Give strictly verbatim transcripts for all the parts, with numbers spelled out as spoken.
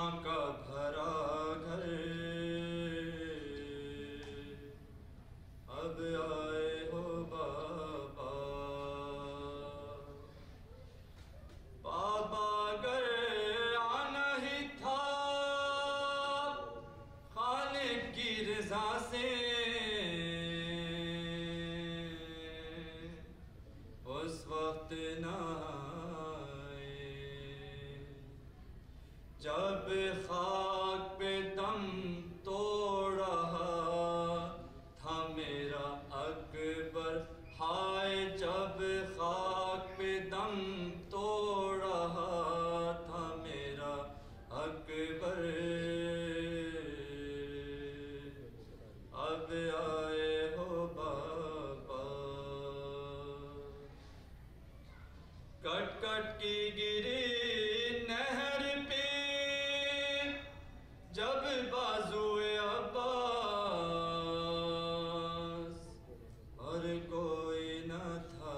माँ का भरा घर, अब आए हो बाबा। बाबा अगर आना ही था खालिक की रज़ा से, उस वक्त ना जब खाक पे दम तोड़ रहा था मेरा अकबर। हाय जब खाक पे दम तोड़ रहा था मेरा अकबर, अब आए हो बाबा। कट कट की गिरी नहर पे जब बाजुए अब्बास, और कोई न था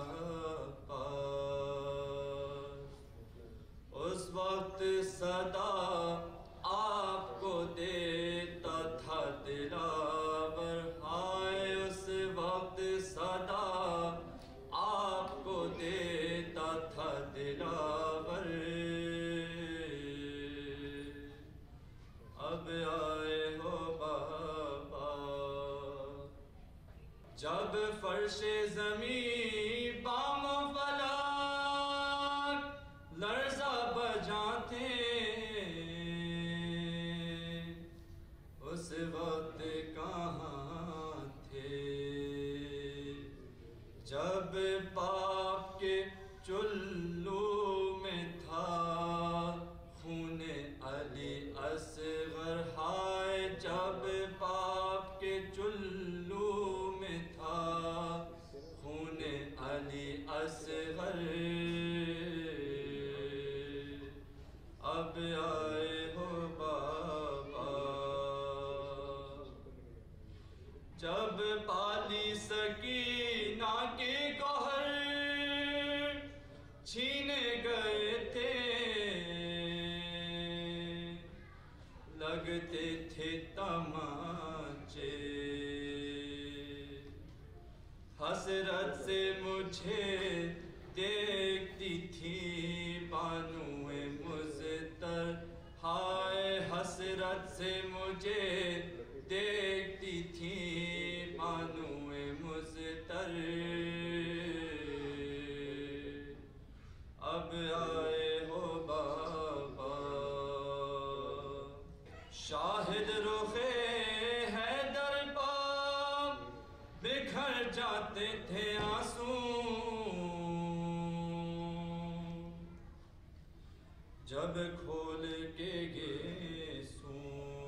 पास, उस वक्त सदा आपको देता था दिलावर। हाय उस वक्त सदा आपको देता था दिलावर, अब आए हो बाबा। जब फर्शे ज़मीं बामो फलक लर्ज़ा बजाते, उस वक्त कहाँ थे जब पाप के चुल्लू में था खूने अली असगर। हाय जब पाप के चुल्लू में था खूने अली असगर, अब आए हो बाबा। जब पाली सकीना के गौहर छीने गए थे, लगते थे तमाचे। हसरत से मुझे देखती थी बानुए मुज़तर। हाय हसरत से मुझे देखती थी बानुए मुज़तर, अब आए हो बाबा। शाहिद रुखे हैदर पाक बिखर जाते थे आंसू, जब खोल के गेसू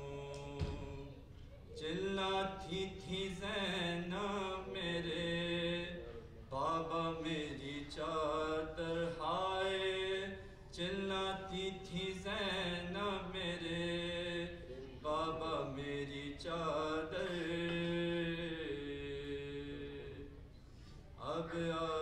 चिल्लाती थी ज़ैनब मेरे बाबा मेरी चादर। हाय चिल्लाती थी ज़ैनब मेरे बाबा मेरी चादर, अब आ